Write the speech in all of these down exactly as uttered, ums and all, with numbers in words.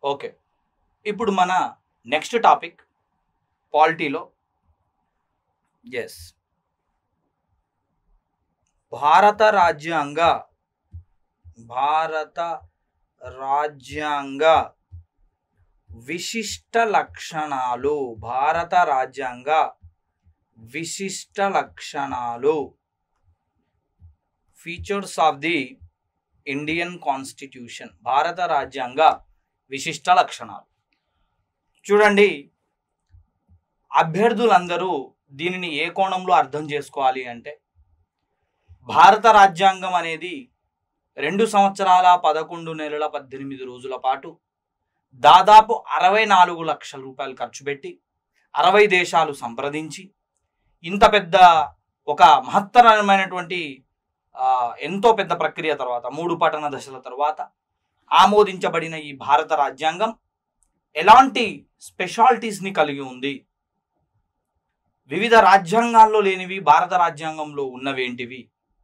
Okay, ఇప్పుడు మన next topic పాలిటీలో yes భారత రాజ్యాంగ భారత రాజ్యాంగ విశిష్ట లక్షణాలు భారత రాజ్యాంగ విశిష్ట లక్షణాలు features of the Indian constitution. భారత రాజ్యాంగ విశిష్ట లక్షణాలు. చూడండి, అభ్యర్థులందరూ దీనిని ఏ కోణంలో అర్థం చేసుకోవాలి అంటే, భారత రాజ్యాంగం అనేది రెండు సంవత్సరాల పదకొండు నెలల పద్దెనిమిది రోజుల పాటు దాదాపు అరవై నాలుగు లక్షల రూపాయలు ఖర్చు పెట్టి అరవై దేశాలు సంప్రదించి ఇంత పెద్ద ఒక మహత్తరమైనటువంటి ఎంతో పెద్ద ప్రక్రియ తర్వాత మూడు పఠన దశల తర్వాత ఆమోదించబడిన ఈ భారత రాజ్యాంగం ఎలాంటి స్పెషాలిటీస్ని కలిగి ఉంది, వివిధ రాజ్యాంగాల్లో లేనివి భారత రాజ్యాంగంలో ఉన్నవేంటివి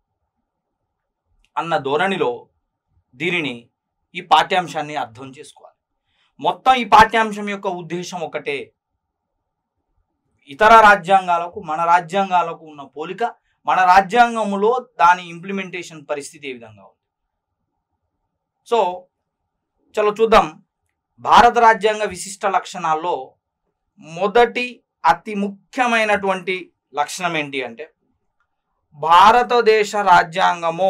అన్న ధోరణిలో దీనిని ఈ పాఠ్యాంశాన్ని అర్థం చేసుకోవాలి. మొత్తం ఈ పాఠ్యాంశం యొక్క ఉద్దేశం ఒకటే, ఇతర రాజ్యాంగాలకు మన రాజ్యాంగాలకు ఉన్న పోలిక, మన రాజ్యాంగంలో దాని ఇంప్లిమెంటేషన్ పరిస్థితి ఏ విధంగా ఉంది. సో చలో చూద్దాం. భారత రాజ్యాంగ విశిష్ట లక్షణాల్లో మొదటి అతి ముఖ్యమైనటువంటి లక్షణం ఏంటి అంటే, భారతదేశ రాజ్యాంగము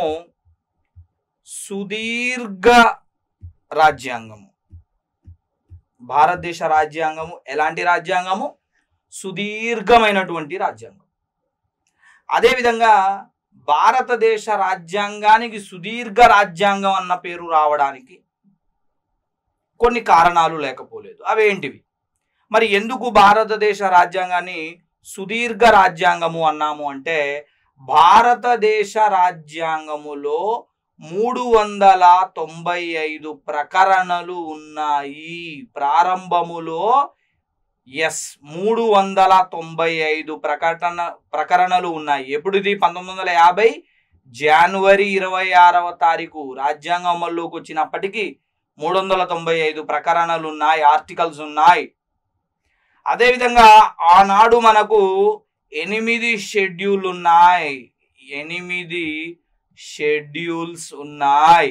సుదీర్ఘ రాజ్యాంగము. భారతదేశ రాజ్యాంగము ఎలాంటి రాజ్యాంగము? సుదీర్ఘమైనటువంటి రాజ్యాంగం. అదేవిధంగా భారతదేశ రాజ్యాంగానికి సుదీర్ఘ రాజ్యాంగం అన్న పేరు రావడానికి కొన్ని కారణాలు లేకపోలేదు. అవేంటివి మరి? ఎందుకు భారతదేశ రాజ్యాంగాన్ని సుదీర్ఘ రాజ్యాంగము అన్నాము అంటే, భారతదేశ రాజ్యాంగములో మూడు వందల తొంభై ఐదు ప్రకరణలు ఉన్నాయి. ప్రారంభములో ఎస్ మూడు వందల తొంభై ఐదు ప్రకటన ప్రకరణలు ఉన్నాయి. ఎప్పుడుది? పంతొమ్మిది వందల యాభై జనవరి ఇరవై ఆరవ తారీఖు రాజ్యాంగం అమల్లోకి వచ్చినప్పటికీ మూడు వందల తొంభై ఐదు ప్రకరణలు ఉన్నాయి, ఆర్టికల్స్ ఉన్నాయి. అదేవిధంగా ఆనాడు మనకు ఎనిమిది షెడ్యూల్ ఉన్నాయి, ఎనిమిది షెడ్యూల్స్ ఉన్నాయి,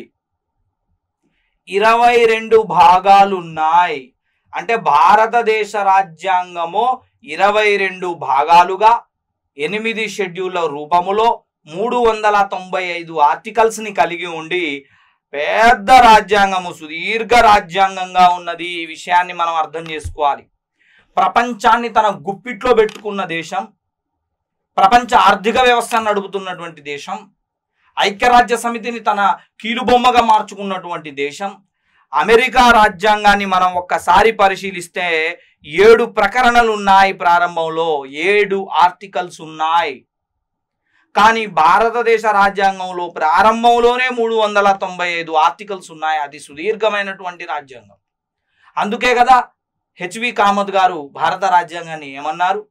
ఇరవై రెండు భాగాలు ఉన్నాయి. అంటే భారతదేశ రాజ్యాంగము ఇరవై రెండు భాగాలుగా ఎనిమిది షెడ్యూళ్ల రూపములో మూడు వందల తొంభై ఐదు ఆర్టికల్స్ని కలిగి ఉండి పెద్ద రాజ్యాంగము, సుదీర్ఘ రాజ్యాంగంగా ఉన్నది. ఈ విషయాన్ని మనం అర్థం చేసుకోవాలి. ప్రపంచాన్ని తన గుప్పిట్లో పెట్టుకున్న దేశం, ప్రపంచ ఆర్థిక వ్యవస్థను నడుపుతున్నటువంటి దేశం, ఐక్యరాజ్య సమితిని తన కీలుబొమ్మగా మార్చుకున్నటువంటి దేశం, అమెరికా రాజ్యాంగాన్ని మనం ఒక్కసారి పరిశీలిస్తే ఏడు ప్రకరణలు ఉన్నాయి. ప్రారంభంలో ఏడు ఆర్టికల్స్ ఉన్నాయి. కానీ భారతదేశ రాజ్యాంగంలో ప్రారంభంలోనే మూడు వందల తొంభై ఐదు ఆర్టికల్స్ ఉన్నాయి. అది సుదీర్ఘమైనటువంటి రాజ్యాంగం. అందుకే కదా హెచ్వి కామత్ గారు భారత రాజ్యాంగాన్ని ఏమన్నారు?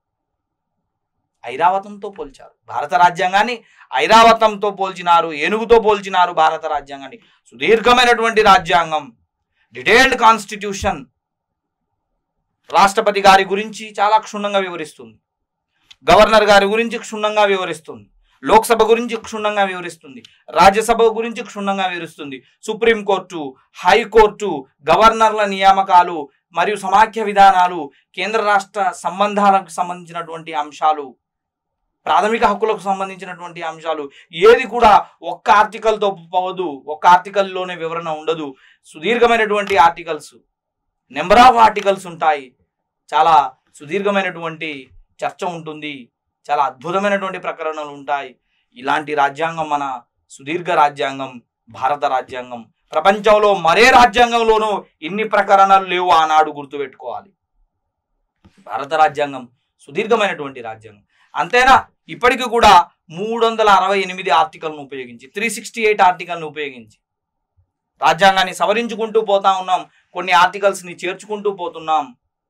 ఐరావతంతో పోల్చారు. భారత రాజ్యాంగాన్ని ఐరావతంతో పోల్చినారు, ఏనుగుతో పోల్చినారు. భారత రాజ్యాంగాన్ని సుదీర్ఘమైనటువంటి రాజ్యాంగం, డీటెయిల్డ్ కాన్స్టిట్యూషన్. రాష్ట్రపతి గారి గురించి చాలా క్షుణ్ణంగా వివరిస్తుంది, గవర్నర్ గారి గురించి క్షుణ్ణంగా వివరిస్తుంది, లోక్సభ గురించి క్షుణ్ణంగా వివరిస్తుంది, రాజ్యసభ గురించి క్షుణ్ణంగా వివరిస్తుంది, సుప్రీంకోర్టు, హైకోర్టు, గవర్నర్ల నియామకాలు మరియు సమాఖ్య విధానాలు, కేంద్ర రాష్ట్ర సంబంధాలకు సంబంధించినటువంటి అంశాలు, ప్రాథమిక హక్కులకు సంబంధించినటువంటి అంశాలు, ఏది కూడా ఒక్క ఆర్టికల్తో పోదు, ఒక్క ఆర్టికల్లోనే వివరణ ఉండదు. సుదీర్ఘమైనటువంటి ఆర్టికల్స్, నెంబర్ ఆఫ్ ఆర్టికల్స్ ఉంటాయి. చాలా సుదీర్ఘమైనటువంటి చర్చ ఉంటుంది, చాలా అద్భుతమైనటువంటి ప్రకరణలు ఉంటాయి. ఇలాంటి రాజ్యాంగం మన సుదీర్ఘ రాజ్యాంగం భారత రాజ్యాంగం. ప్రపంచంలో మరే రాజ్యాంగంలోనూ ఇన్ని ప్రకరణలు లేవు ఆనాడు, గుర్తుపెట్టుకోవాలి. భారత రాజ్యాంగం సుదీర్ఘమైనటువంటి రాజ్యాంగం. అంతేనా? ఇప్పటికీ కూడా మూడు వందల అరవై ఎనిమిది ఆర్టికల్ను ఉపయోగించి, త్రీ సిక్స్టీ ఎయిట్ ఆర్టికల్ను ఉపయోగించి రాజ్యాంగాన్ని సవరించుకుంటూ పోతా ఉన్నాం, కొన్ని ఆర్టికల్స్ని చేర్చుకుంటూ పోతున్నాం.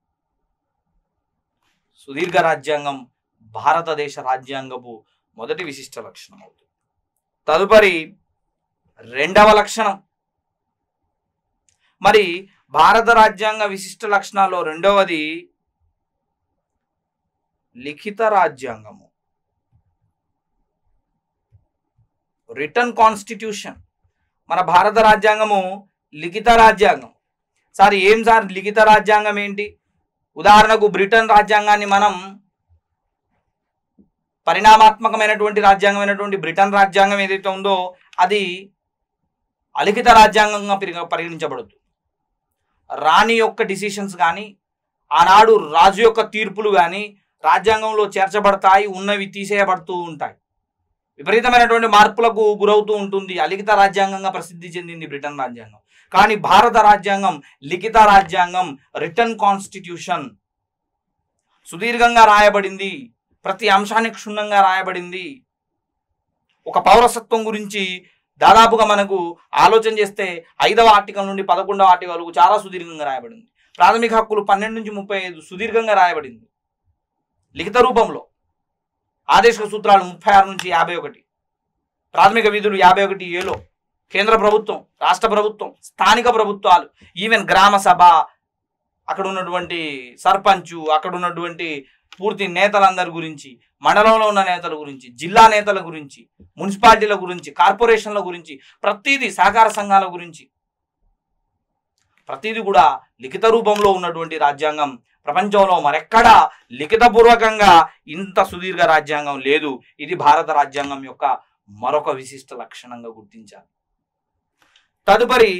సుదీర్ఘ రాజ్యాంగం భారతదేశ రాజ్యాంగపు మొదటి విశిష్ట లక్షణం అవుతుంది. తదుపరి రెండవ లక్షణం, మరి భారత రాజ్యాంగ విశిష్ట లక్షణాల్లో రెండవది లిఖిత రాజ్యాంగము, రిటర్న్ కాన్స్టిట్యూషన్. మన భారత రాజ్యాంగము లిఖిత రాజ్యాంగం. సార్ ఏం సార్ లిఖిత రాజ్యాంగం ఏంటి? ఉదాహరణకు బ్రిటన్ రాజ్యాంగాన్ని మనం పరిణామాత్మకమైనటువంటి రాజ్యాంగమైనటువంటి బ్రిటన్ రాజ్యాంగం ఏదైతే ఉందో అది అలిఖిత రాజ్యాంగంగా పరిగణించబడుతుంది. రాణి యొక్క డిసిషన్స్ కానీ ఆనాడు రాజు యొక్క తీర్పులు కానీ రాజ్యాంగంలో చేర్చబడతాయి, ఉన్నవి తీసేయబడుతూ ఉంటాయి. విపరీతమైనటువంటి మార్పులకు గురవుతూ ఉంటుంది. అలిఖిత రాజ్యాంగంగా ప్రసిద్ధి చెందింది బ్రిటన్ రాజ్యాంగం. కానీ భారత రాజ్యాంగం లిఖిత రాజ్యాంగం, రిటర్న్ కాన్స్టిట్యూషన్. సుదీర్ఘంగా రాయబడింది, ప్రతి అంశాన్ని క్షుణ్ణంగా రాయబడింది. ఒక పౌరసత్వం గురించి దాదాపుగా మనకు ఆలోచన చేస్తే ఐదవ ఆర్టికల్ నుండి పదకొండవ ఆర్టికల్ వరకు చాలా సుదీర్ఘంగా రాయబడింది. ప్రాథమిక హక్కులు పన్నెండు నుంచి ముప్పై ఐదు సుదీర్ఘంగా రాయబడింది లిఖిత రూపంలో. ఆదేశిక సూత్రాలు ముప్పై ఆరు నుంచి యాభై ఒకటి, ప్రాథమిక విధులు యాభై ఒకటి ఏలో కేంద్ర ప్రభుత్వం, రాష్ట్ర ప్రభుత్వం, స్థానిక ప్రభుత్వాలు, ఈవెన్ గ్రామ సభ, అక్కడ ఉన్నటువంటి సర్పంచు, అక్కడ ఉన్నటువంటి పూర్తి నేతలందరి గురించి, మండలంలో ఉన్న నేతల గురించి, జిల్లా నేతల గురించి, మున్సిపాలిటీల గురించి, కార్పొరేషన్ల గురించి, ప్రతిదీ సహకార సంఘాల గురించి ప్రతిదీ కూడా లిఖిత రూపంలో ఉన్నటువంటి రాజ్యాంగం. ప్రపంచంలో మరెక్కడా లిఖితపూర్వకంగా ఇంత సుదీర్ఘ రాజ్యాంగం లేదు. ఇది భారత రాజ్యాంగం యొక్క మరొక విశిష్ట లక్షణంగా గుర్తించాలి. తదుపరి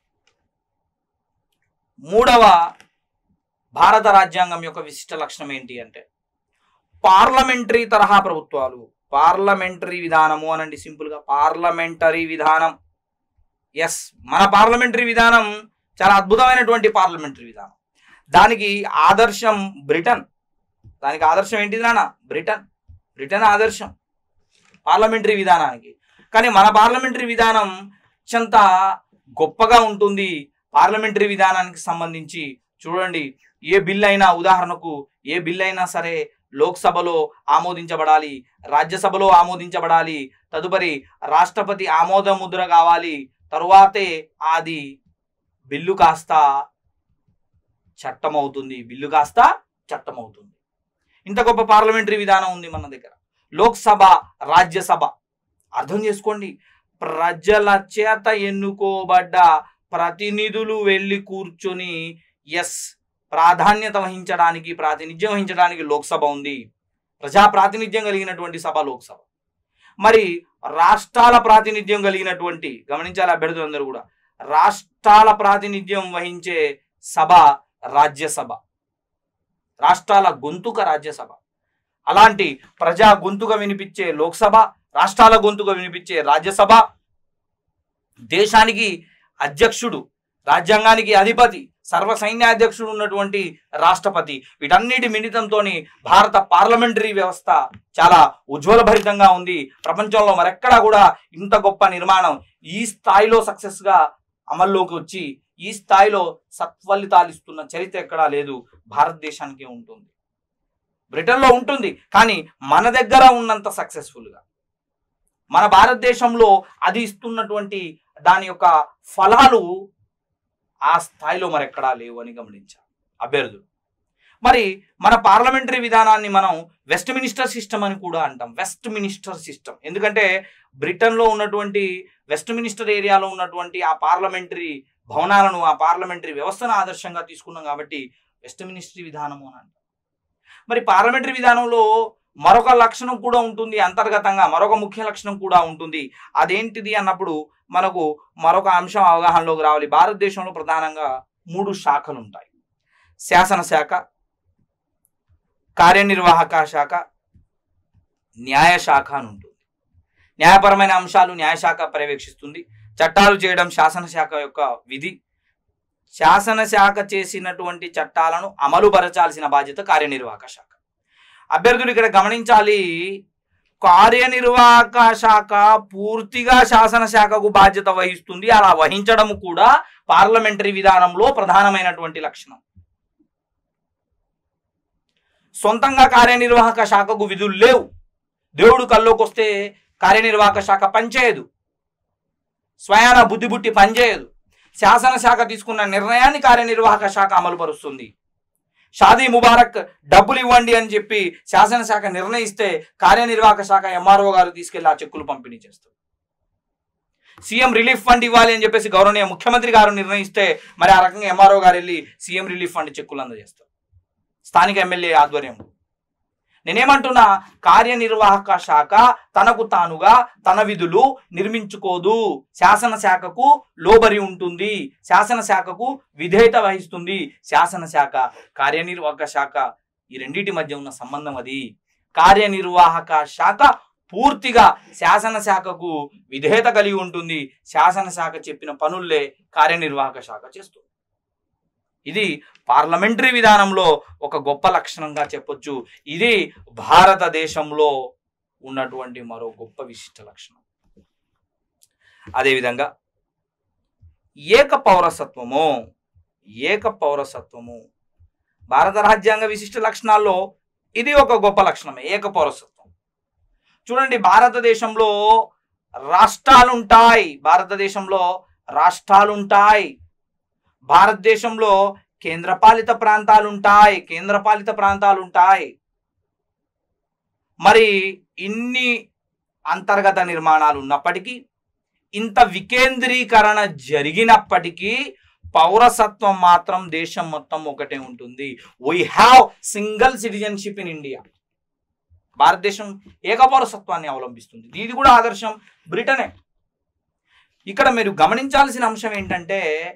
మూడవ భారత రాజ్యాంగం యొక్క విశిష్ట లక్షణం ఏంటి అంటే పార్లమెంటరీ తరహా ప్రభుత్వాలు. పార్లమెంటరీ విధానము అనండి సింపుల్గా, పార్లమెంటరీ విధానం. ఎస్, మన పార్లమెంటరీ విధానం చాలా అద్భుతమైనటువంటి పార్లమెంటరీ విధానం. దానికి ఆదర్శం బ్రిటన్. దానికి ఆదర్శం ఏంటిది నాన్న? బ్రిటన్. బ్రిటన్ ఆదర్శం పార్లమెంటరీ విధానానికి. కానీ మన పార్లమెంటరీ విధానం అత్యంత గొప్పగా ఉంటుంది. పార్లమెంటరీ విధానానికి సంబంధించి చూడండి, ఏ బిల్ అయినా, ఉదాహరణకు ఏ బిల్ అయినా సరే లోక్సభలో ఆమోదించబడాలి, రాజ్యసభలో ఆమోదించబడాలి, తదుపరి రాష్ట్రపతి ఆమోద ముద్ర కావాలి, తరువాతే అది బిల్లు కాస్త చట్టం అవుతుంది. బిల్లు కాస్త చట్టం అవుతుంది. ఇంత గొప్ప పార్లమెంటరీ విధానం ఉంది మన దగ్గర. లోక్సభ, రాజ్యసభ అర్థం చేసుకోండి. ప్రజల చేత ఎన్నుకోబడ్డ ప్రతినిధులు వెళ్ళి కూర్చొని ఎస్ ప్రాధాన్యత వహించడానికి, ప్రాతినిధ్యం వహించడానికి లోక్సభ ఉంది. ప్రజా ప్రాతినిధ్యం కలిగినటువంటి సభ లోక్సభ. మరి రాష్ట్రాల ప్రాతినిధ్యం కలిగినటువంటి, గమనించాలి అభ్యర్థులందరూ కూడా, రాష్ట్రాల ప్రాతినిధ్యం వహించే సభ రాజ్యసభ. రాష్ట్రాల గొంతుక రాజ్యసభ. అలాంటి ప్రజా గొంతుక వినిపించే లోక్సభ, రాష్ట్రాల గొంతుక వినిపించే రాజ్యసభ, దేశానికి అధ్యక్షుడు, రాజ్యాంగానికి అధిపతి, సర్వ సైన్యాధ్యక్షుడు ఉన్నటువంటి రాష్ట్రపతి, వీటన్నిటి మిళితంతో భారత పార్లమెంటరీ వ్యవస్థ చాలా ఉజ్వల భరితంగా ఉంది. ప్రపంచంలో మరెక్కడా కూడా ఇంత గొప్ప నిర్మాణం ఈ స్థాయిలో సక్సెస్గా అమల్లోకి వచ్చి ఈ స్థాయిలో సత్ఫలితాలు ఇస్తున్న చరిత్ర ఎక్కడా లేదు. భారతదేశానికే ఉంటుంది. బ్రిటన్లో ఉంటుంది, కానీ మన దగ్గర ఉన్నంత సక్సెస్ఫుల్గా మన భారతదేశంలో అది ఇస్తున్నటువంటి దాని యొక్క ఫలాలు ఆ స్థాయిలో మరెక్కడా లేవు అని గమనించాలి అభ్యర్థులు. మరి మన పార్లమెంటరీ విధానాన్ని మనం వెస్ట్ మినిస్టర్ సిస్టమ్ అని కూడా అంటాం. వెస్ట్ మినిస్టర్ సిస్టమ్ ఎందుకంటే బ్రిటన్లో ఉన్నటువంటి వెస్ట్ మినిస్టర్ ఏరియాలో ఉన్నటువంటి ఆ పార్లమెంటరీ భవనాలను, ఆ పార్లమెంటరీ వ్యవస్థను ఆదర్శంగా తీసుకున్నాం కాబట్టి వెస్ట్ మినిస్టరీ విధానము అని అంటాం. మరి పార్లమెంటరీ విధానంలో మరొక లక్షణం కూడా ఉంటుంది, అంతర్గతంగా మరొక ముఖ్య లక్షణం కూడా ఉంటుంది. అదేంటిది అన్నప్పుడు మనకు మరొక అంశం అవగాహనలోకి రావాలి. భారతదేశంలో ప్రధానంగా మూడు శాఖలు ఉంటాయి. శాసనశాఖ, కార్యనిర్వాహక శాఖ, న్యాయశాఖ అని ఉంటుంది. న్యాయపరమైన అంశాలు న్యాయశాఖ పర్యవేక్షిస్తుంది. చట్టాలు చేయడం శాసనశాఖ యొక్క విధి. శాసనశాఖ చేసినటువంటి చట్టాలను అమలుపరచాల్సిన బాధ్యత కార్యనిర్వాహక శాఖ. అభ్యర్థులు ఇక్కడ గమనించాలి, కార్యనిర్వాహక శాఖ పూర్తిగా శాసనశాఖకు బాధ్యత వహిస్తుంది. అలా వహించడం కూడా పార్లమెంటరీ విధానంలో ప్రధానమైనటువంటి లక్షణం. సొంతంగా కార్యనిర్వాహక శాఖకు విధులు లేవు. దేవుడు కల్లోకి వస్తే కార్యనిర్వాహక శాఖ పనిచేయదు, స్వయాన బుద్ధి బుట్టి పనిచేయదు. శాసనశాఖ తీసుకున్న నిర్ణయాన్ని కార్యనిర్వాహక శాఖ అమలు పరుస్తుంది. షాదీ ముబారక్ డబ్బులు ఇవ్వండి అని చెప్పి శాసనశాఖ నిర్ణయిస్తే కార్యనిర్వాహక శాఖ ఎంఆర్ఓ గారు తీసుకెళ్లి ఆ చెక్కులు పంపిణీ చేస్తారు. సీఎం రిలీఫ్ ఫండ్ ఇవ్వాలి అని చెప్పేసి గౌరవనీయ ముఖ్యమంత్రి గారు నిర్ణయిస్తే మరి ఆ రకంగా ఎంఆర్ఓ గారు వెళ్ళి సీఎం రిలీఫ్ ఫండ్ చెక్కులు అందజేస్తారు స్థానిక ఎమ్మెల్యే ఆధ్వర్యంలో. నేనేమంటున్నా, కార్యనిర్వాహక శాఖ తనకు తానుగా తన విధులు నిర్మించుకోదు, శాసనశాఖకు లోబరి ఉంటుంది, శాసనశాఖకు విధేయత వహిస్తుంది. శాసనశాఖ కార్యనిర్వాహక శాఖ ఈ రెండింటి మధ్య ఉన్న సంబంధం అది. కార్యనిర్వాహక శాఖ పూర్తిగా శాసనశాఖకు విధేయత కలిగి ఉంటుంది. శాసనశాఖ చెప్పిన పనుల్లే కార్యనిర్వాహక శాఖ చేస్తుంది. ఇది పార్లమెంటరీ విధానంలో ఒక గొప్ప లక్షణంగా చెప్పొచ్చు. ఇది భారతదేశంలో ఉన్నటువంటి మరో గొప్ప విశిష్ట లక్షణం. అదేవిధంగా ఏక పౌరసత్వము ఏక పౌరసత్వము భారత రాజ్యాంగ విశిష్ట లక్షణాల్లో ఇది ఒక గొప్ప లక్షణమే, ఏక పౌరసత్వం. చూడండి, భారతదేశంలో రాష్ట్రాలుంటాయి భారతదేశంలో రాష్ట్రాలుంటాయి భారతదేశంలో కేంద్రపాలిత ప్రాంతాలు ఉంటాయి కేంద్రపాలిత ప్రాంతాలు ఉంటాయి మరి ఇన్ని అంతర్గత నిర్మాణాలు ఉన్నప్పటికీ, ఇంత వికేంద్రీకరణ జరిగినప్పటికీ పౌరసత్వం మాత్రం దేశం మొత్తం ఒకటే ఉంటుంది. We have single citizenship in India. భారతదేశం ఏక పౌరసత్వాన్ని అవలంబిస్తుంది. ఇది కూడా ఆదర్శం బ్రిటనే. ఇక్కడ మీరు గమనించాల్సిన అంశం ఏంటంటే,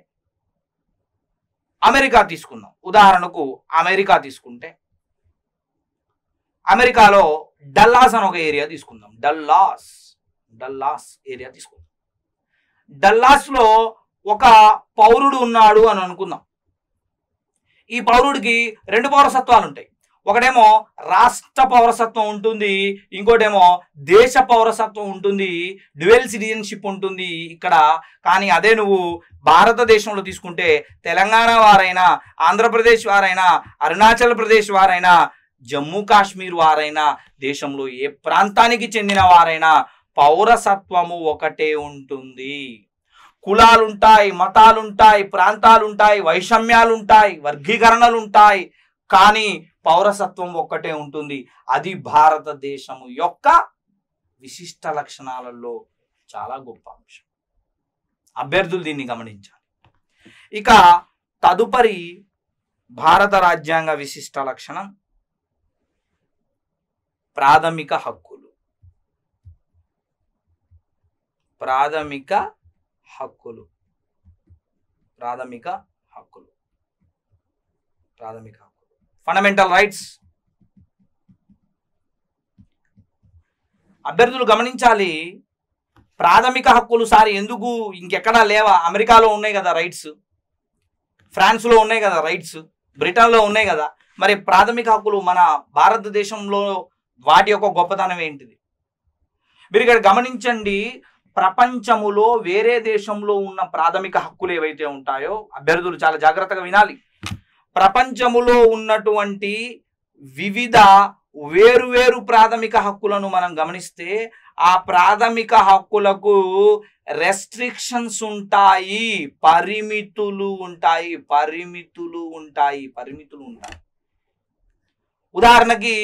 అమెరికా తీసుకుందాం. ఉదాహరణకు అమెరికా తీసుకుంటే, అమెరికాలో డల్లాస్ అని ఒక ఏరియా తీసుకుందాం. డల్లాస్ డల్లాస్ ఏరియా తీసుకుందాం. డల్లాస్లో ఒక పౌరుడు ఉన్నాడు అని అనుకుందాం. ఈ పౌరుడికి రెండు పౌరసత్వాలు ఉంటాయి. ఒకటేమో రాష్ట్ర పౌరసత్వం ఉంటుంది, ఇంకోటేమో దేశ పౌరసత్వం ఉంటుంది, డ్యుయల్ సిటిజన్షిప్ ఉంటుంది ఇక్కడ. కానీ అదే నువ్వు భారతదేశంలో తీసుకుంటే తెలంగాణ వారైనా, ఆంధ్రప్రదేశ్ వారైనా, అరుణాచల్ ప్రదేశ్ వారైనా, జమ్మూ కాశ్మీర్ వారైనా, దేశంలో ఏ ప్రాంతానికి చెందిన వారైనా పౌరసత్వము ఒకటే ఉంటుంది. కులాలుంటాయి, మతాలుంటాయి, ప్రాంతాలుంటాయి, వైషమ్యాలుంటాయి, వర్గీకరణలు ఉంటాయి, కానీ పౌరసత్వం ఒక్కటే ఉంటుంది. అది భారతదేశము యొక్క విశిష్ట లక్షణాలలో చాలా గొప్ప అంశం. అభ్యర్థులు దీన్ని గమనించాలి. ఇక తదుపరి భారత రాజ్యాంగ విశిష్ట లక్షణం ప్రాథమిక హక్కులు. ప్రాథమిక హక్కులు ప్రాథమిక హక్కులు ప్రాథమిక హక్కులు ఫండమెంటల్ రైట్స్. అభ్యర్థులు గమనించాలి, ప్రాథమిక హక్కులు సారి ఎందుకు ఇంకెక్కడా లేవా? అమెరికాలో ఉన్నాయి కదా రైట్స్, ఫ్రాన్స్లో ఉన్నాయి కదా రైట్స్, బ్రిటన్లో ఉన్నాయి కదా. మరి ప్రాథమిక హక్కులు మన భారతదేశంలో వాటి యొక్క గొప్పతనం ఏంటిది? మీరు ఇక్కడ గమనించండి, ప్రపంచములో వేరే దేశంలో ఉన్న ప్రాథమిక హక్కులు ఏవైతే ఉంటాయో అభ్యర్థులు చాలా జాగ్రత్తగా వినాలి. ప్రపంచములో ఉన్నటువంటి వివిధ వేరువేరు ప్రాథమిక హక్కులను మనం గమనిస్తే ఆ ప్రాథమిక హక్కులకు రెస్ట్రిక్షన్స్ ఉంటాయి, పరిమితులు ఉంటాయి పరిమితులు ఉంటాయి పరిమితులు ఉంటాయి ఉదాహరణకి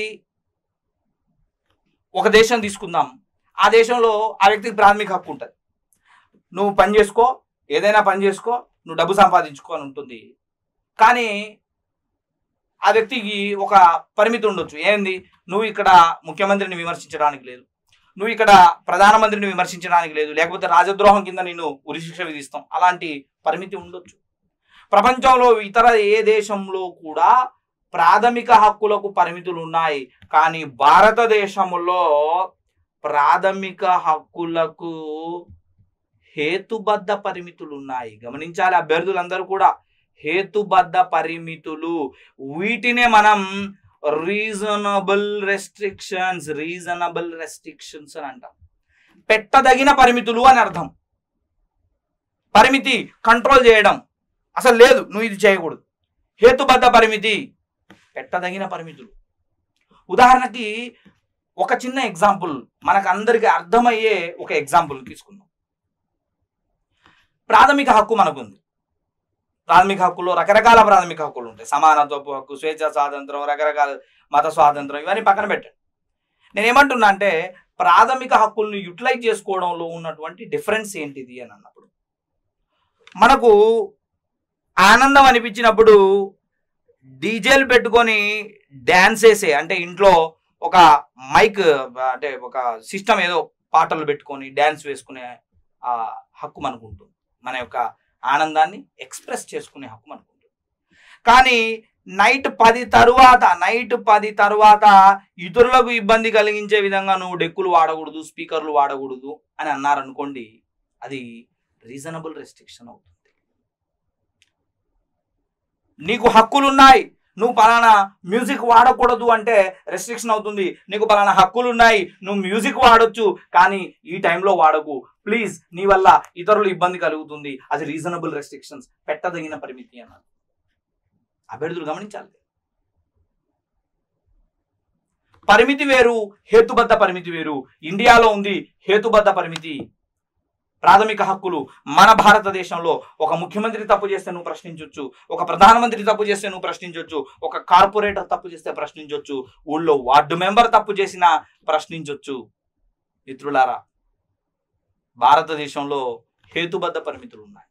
ఒక దేశం తీసుకుందాం. ఆ దేశంలో ఆ వ్యక్తికి ప్రాథమిక హక్కు ఉంటుంది. నువ్వు పని చేసుకో, ఏదైనా పని చేసుకో, నువ్వు డబ్బు సంపాదించుకో అని ఉంటుంది. కానీ ఆ వ్యక్తికి ఒక పరిమితి ఉండొచ్చు. ఏంది? నువ్వు ఇక్కడ ముఖ్యమంత్రిని విమర్శించడానికి లేదు, నువ్వు ఇక్కడ ప్రధానమంత్రిని విమర్శించడానికి లేదు, లేకపోతే రాజద్రోహం కింద నిన్ను ఉరిశిక్ష విధిస్తాం. అలాంటి పరిమితి ఉండొచ్చు. ప్రపంచంలో ఇతర ఏ దేశంలో కూడా ప్రాథమిక హక్కులకు పరిమితులు ఉన్నాయి. కానీ భారతదేశంలో ప్రాథమిక హక్కులకు హేతుబద్ధ పరిమితులు ఉన్నాయి. గమనించాలి అభ్యర్థులందరూ కూడా, హేతుబద్ధ పరిమితులు. వీటినే మనం రీజనబుల్ రెస్ట్రిక్షన్స్ రీజనబుల్ రెస్ట్రిక్షన్స్ అని అంటాం. పెట్టదగిన పరిమితులు అని అర్థం. పరిమితి కంట్రోల్ చేయడం, అసలు లేదు నువ్వు ఇది చేయకూడదు. హేతుబద్ధ పరిమితి, పెట్టదగిన పరిమితులు. ఉదాహరణకి ఒక చిన్న ఎగ్జాంపుల్, మనకు అందరికీ అర్థమయ్యే ఒక ఎగ్జాంపుల్ తీసుకుందాం. ప్రాథమిక హక్కు మనకుంది, ప్రాథమిక హక్కుల్లో రకరకాల ప్రాథమిక హక్కులు ఉంటాయి. సమానత్వపు హక్కు, స్వేచ్ఛ స్వాతంత్రం, రకరకాల మత స్వాతంత్రం, ఇవన్నీ పక్కన పెట్టండి. నేనేమంటున్నా అంటే ప్రాథమిక హక్కుల్ని యూటిలైజ్ చేసుకోవడంలో ఉన్నటువంటి డిఫరెన్స్ ఏంటిది అని అన్నప్పుడు, మనకు ఆనందం అనిపించినప్పుడు డీజేలు పెట్టుకొని డ్యాన్స్ వేసే, అంటే ఇంట్లో ఒక మైక్ అంటే ఒక సిస్టమ్ ఏదో పాటలు పెట్టుకొని డ్యాన్స్ వేసుకునే ఆ హక్కు మనకు ఉంటుంది. మన యొక్క ఆనందాన్ని ఎక్స్ప్రెస్ చేసుకునే హక్కు మనకు ఉంటుంది. కానీ నైట్ పది తరువాత నైట్ పది తరువాత ఇతరులకు ఇబ్బంది కలిగించే విధంగా నువ్వు డెక్కులు వాడకూడదు, స్పీకర్లు వాడకూడదు అని అన్నారనుకోండి, అది రీజనబుల్ రెస్ట్రిక్షన్ అవుతుంది. నీకు హక్కులున్నాయి, నువ్వు పలానా మ్యూజిక్ వాడకూడదు అంటే రెస్ట్రిక్షన్ అవుతుంది. నీకు పలానా హక్కులున్నాయి, నువ్వు మ్యూజిక్ వాడొచ్చు కానీ ఈ టైంలో వాడకు ప్లీజ్, నీ వల్ల ఇతరులు ఇబ్బంది కలుగుతుంది, అది రీజనబుల్ రెస్ట్రిక్షన్స్, పెట్టదగిన పరిమితి అన్నారు. అభ్యర్థులు గమనించాలి. పరిమితి వేరు, హేతుబద్ధ పరిమితి వేరు. ఇండియాలో ఉంది హేతుబద్ధ పరిమితి. ప్రాథమిక హక్కులు మన భారతదేశంలో ఒక ముఖ్యమంత్రి తప్పు చేస్తే నువ్వు ప్రశ్నించవచ్చు, ఒక ప్రధానమంత్రి తప్పు చేస్తే నువ్వు ప్రశ్నించవచ్చు, ఒక కార్పొరేటర్ తప్పు చేస్తే ప్రశ్నించవచ్చు, ఊళ్ళో వార్డు మెంబర్ తప్పు చేసినా ప్రశ్నించవచ్చు. మిత్రులారా, భారతదేశంలో హేతుబద్ధ పరిమితులు ఉన్నాయి.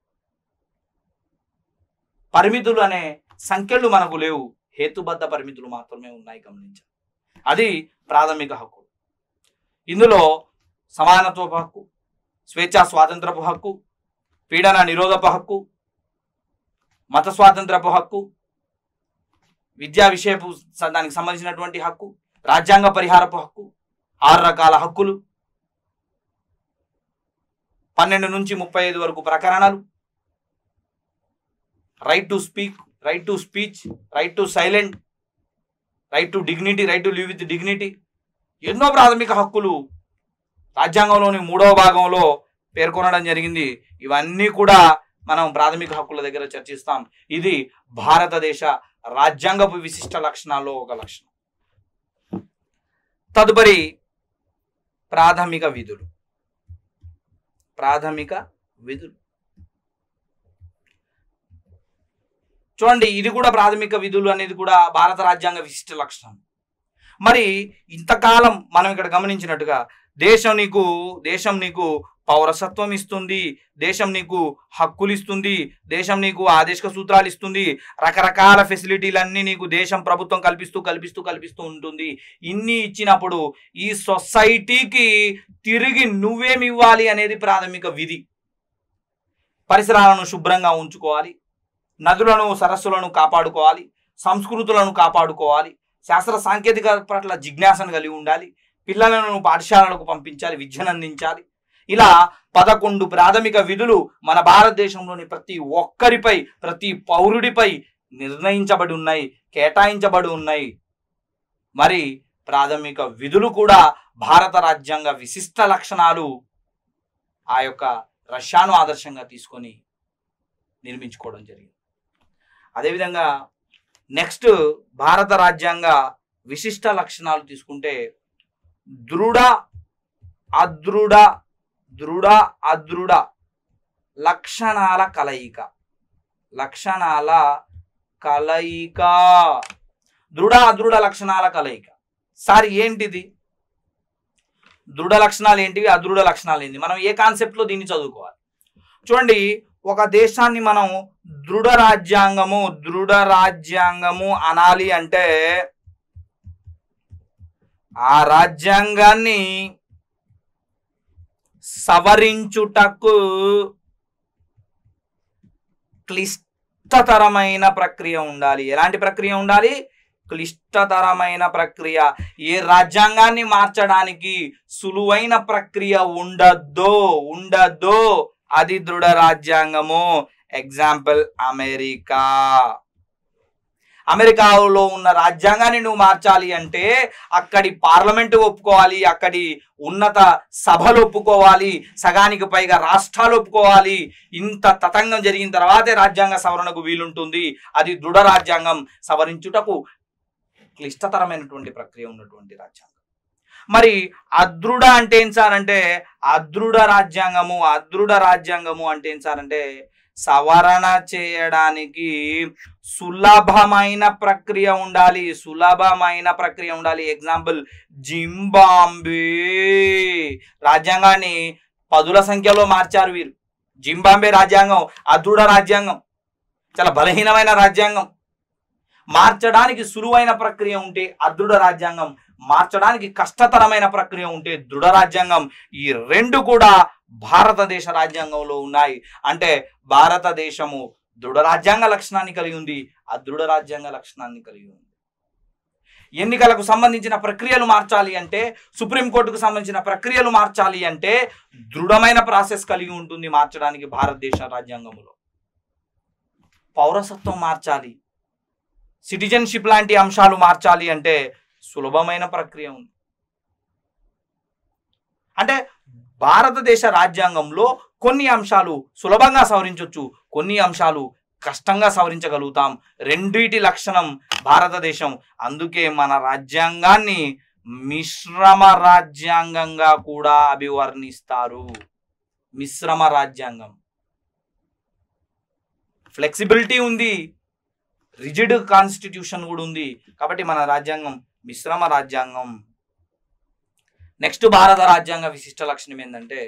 పరిమితులు అనే సంఖ్యలు మనకు లేవు, హేతుబద్ధ పరిమితులు మాత్రమే ఉన్నాయి. గమనించాలి. అది ప్రాథమిక హక్కు. ఇందులో సమానత్వపు హక్కు, స్వేచ్ఛా స్వాతంత్రపు హక్కు, పీడన నిరోధపు హక్కు, మత స్వాతంత్రపు హక్కు, విద్యా విషయపు దానికి సంబంధించినటువంటి హక్కు, రాజ్యాంగ పరిహారపు హక్కు, ఆరు రకాల హక్కులు, పన్నెండు నుంచి ముప్పై ఐదు వరకు ప్రకరణలు, right to speak, right to speech, right to silent, right to dignity, right to live with dignity, ఎన్నో ప్రాథమిక హక్కులు రాజ్యాంగంలోని మూడవ భాగంలో పేర్కొనడం జరిగింది. ఇవన్నీ కూడా మనం ప్రాథమిక హక్కుల దగ్గర చర్చిస్తాం. ఇది భారతదేశ రాజ్యాంగపు విశిష్ట లక్షణాల్లో ఒక లక్షణం. తదుపరి ప్రాథమిక విధులు. ప్రాథమిక విధులు చూడండి, ఇది కూడా ప్రాథమిక విధులు అనేది కూడా భారత రాజ్యాంగ విశిష్ట లక్షణం. మరి ఇంతకాలం మనం ఇక్కడ గమనించినట్టుగా దేశం నీకు దేశం నీకు పౌరసత్వం ఇస్తుంది, దేశం నీకు హక్కులు ఇస్తుంది, దేశం నీకు ఆదేశిక సూత్రాలు ఇస్తుంది, రకరకాల ఫెసిలిటీలన్నీ నీకు దేశం ప్రభుత్వం కల్పిస్తూ కల్పిస్తూ కల్పిస్తూ ఉంటుంది. ఇన్ని ఇచ్చినప్పుడు ఈ సొసైటీకి తిరిగి నువ్వేమి ఇవ్వాలి అనేది ప్రాథమిక విధి. పరిసరాలను శుభ్రంగా ఉంచుకోవాలి, నదులను సరస్సులను కాపాడుకోవాలి, సంస్కృతులను కాపాడుకోవాలి, శాస్త్ర సాంకేతిక పట్ల జిజ్ఞాసను కలిగి ఉండాలి, పిల్లలను పాఠశాలలకు పంపించాలి, విద్యను అందించాలి. ఇలా పదకొండు ప్రాథమిక విధులు మన భారతదేశంలోని ప్రతి ఒక్కరిపై, ప్రతి పౌరుడిపై నిర్ణయించబడి ఉన్నాయి, కేటాయించబడి ఉన్నాయి. మరి ప్రాథమిక విధులు కూడా భారత రాజ్యాంగ విశిష్ట లక్షణాలు ఆ యొక్క రష్యాను ఆదర్శంగా తీసుకొని నిర్మించుకోవడం జరిగింది. అదేవిధంగా నెక్స్ట్ భారత రాజ్యాంగ విశిష్ట లక్షణాలు తీసుకుంటే దృఢ అదృఢ దృఢ అదృఢ లక్షణాల కలయిక. లక్షణాల కలయిక దృఢ అదృఢ లక్షణాల కలయిక. సార్ ఏంటిది? దృఢ లక్షణాలు ఏంటివి, అదృఢ లక్షణాలు ఏంటి? మనం ఏ కాన్సెప్ట్లో దీన్ని చదువుకోవాలి? చూడండి, ఒక దేశాన్ని మనం దృఢ రాజ్యాంగము దృఢ రాజ్యాంగము అనాలి అంటే ఆ రాజ్యాంగాన్ని సవరించుటకు క్లిష్టతరమైన ప్రక్రియ ఉండాలి. ఎలాంటి ప్రక్రియ ఉండాలి? క్లిష్టతరమైన ప్రక్రియ. ఏ రాజ్యాంగాన్ని మార్చడానికి సులువైన ప్రక్రియ ఉండద్దో ఉండద్దో అది దృఢ రాజ్యాంగము. Example America. అమెరికాలో ఉన్న రాజ్యాంగాన్ని నువ్వు మార్చాలి అంటే అక్కడి పార్లమెంటు ఒప్పుకోవాలి, అక్కడి ఉన్నత సభలు ఒప్పుకోవాలి, సగానికి పైగా రాష్ట్రాలు ఒప్పుకోవాలి. ఇంత తతంగం జరిగిన తర్వాతే రాజ్యాంగ సవరణకు వీలుంటుంది. అది దృఢ రాజ్యాంగం. సవరించుటకు క్లిష్టతరమైనటువంటి ప్రక్రియ ఉన్నటువంటి రాజ్యాంగం. మరి అదృఢ అంటే ఏం సార్ అంటే అదృఢ రాజ్యాంగము అదృఢ రాజ్యాంగము అంటే ఏం సార్ అంటే సవరణ చేయడానికి సులభమైన ప్రక్రియ ఉండాలి, సులభమైన ప్రక్రియ ఉండాలి. ఎగ్జాంపుల్ జింబాబ్వే రాజ్యాంగాన్ని పదుల సంఖ్యలో మార్చారు వీరు. జింబాబ్వే రాజ్యాంగం అదృఢ రాజ్యాంగం, చాలా బలహీనమైన రాజ్యాంగం. మార్చడానికి సులువైన ప్రక్రియ ఉంటే అదృఢ రాజ్యాంగం, మార్చడానికి కష్టతరమైన ప్రక్రియ ఉంటే దృఢ రాజ్యాంగం. ఈ రెండు కూడా భారతదేశ రాజ్యాంగంలో ఉన్నాయి. అంటే భారతదేశము దృఢ రాజ్యాంగ లక్షణాన్ని కలిగి ఉంది, అదృఢ రాజ్యాంగ లక్షణాన్ని కలిగి ఉంది. ఎన్నికలకు సంబంధించిన ప్రక్రియలు మార్చాలి అంటే, సుప్రీంకోర్టుకు సంబంధించిన ప్రక్రియలు మార్చాలి అంటే దృఢమైన ప్రాసెస్ కలిగి ఉంటుంది మార్చడానికి భారతదేశ రాజ్యాంగంలో. పౌరసత్వం మార్చాలి, సిటిజన్షిప్ లాంటి అంశాలు మార్చాలి అంటే సులభమైన ప్రక్రియ ఉంది. అంటే భారతదేశ రాజ్యాంగంలో కొన్ని అంశాలు సులభంగా సవరించవచ్చు, కొన్ని అంశాలు కష్టంగా సవరించగలుగుతాం. రెండిటి లక్షణం భారతదేశం. అందుకే మన రాజ్యాంగాన్ని మిశ్రమ రాజ్యాంగంగా కూడా అభివర్ణిస్తారు. మిశ్రమ రాజ్యాంగం, ఫ్లెక్సిబిలిటీ ఉంది, రిజిడ్ కాన్స్టిట్యూషన్ కూడా ఉంది. కాబట్టి మన రాజ్యాంగం మిశ్రమ రాజ్యాంగం. నెక్స్ట్ భారత రాజ్యాంగ విశిష్ట లక్షణం ఏంటంటే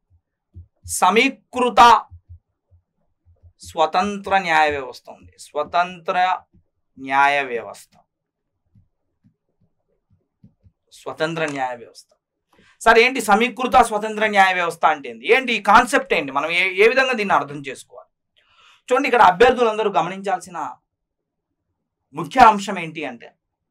సమీకృత స్వతంత్ర న్యాయ వ్యవస్థ ఉంది. స్వతంత్ర న్యాయ వ్యవస్థ, స్వతంత్ర న్యాయ వ్యవస్థ. సార్ ఏంటి సమీకృత స్వతంత్ర న్యాయ వ్యవస్థ అంటే ఏంటి? ఏంటి ఈ కాన్సెప్ట్ ఏంటి? మనం ఏ ఏ విధంగా దీన్ని అర్థం చేసుకోవాలి? చూడండి, ఇక్కడ అభ్యర్థులందరూ గమనించాల్సిన ముఖ్య అంశం ఏంటి అంటే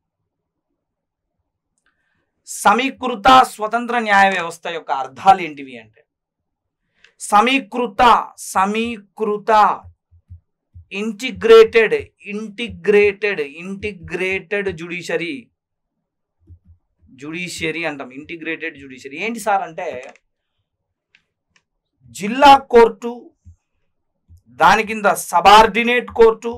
సమీకృత స్వతంత్ర న్యాయ వ్యవస్థ యొక్క అర్థాలు ఏంటివి అంటే సమీకృత సమీకృత integrated integrated integrated judiciary judiciary అంటాం. ఇంటిగ్రేటెడ్ జ్యుడిషియరీ ఏంటి సార్ అంటే జిల్లా కోర్టు, దాని కింద సబార్డినేట్ కోర్టు,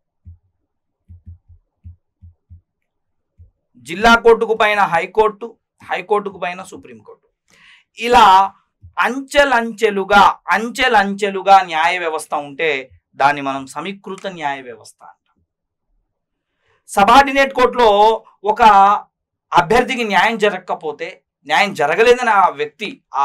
జిల్లా కోర్టుకు పైన హైకోర్టు, హైకోర్టుకు పైన సుప్రీంకోర్టు, ఇలా అంచెలంచెలుగా అంచెలంచెలుగా న్యాయ వ్యవస్థ ఉంటే దాన్ని మనం సమీకృత న్యాయ వ్యవస్థ అంటాం. సబార్డినేట్ కోర్టులో ఒక అభ్యర్థికి న్యాయం జరగకపోతే, న్యాయం జరగలేదని ఆ వ్యక్తి ఆ